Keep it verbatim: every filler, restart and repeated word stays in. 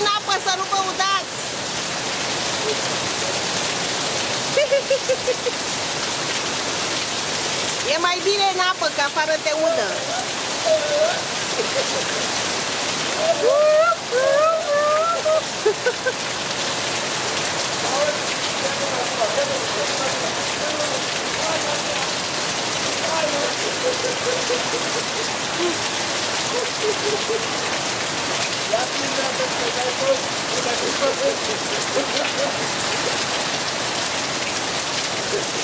în apă să nu vă udați! E mai bine în apă, că afară te udă. Ia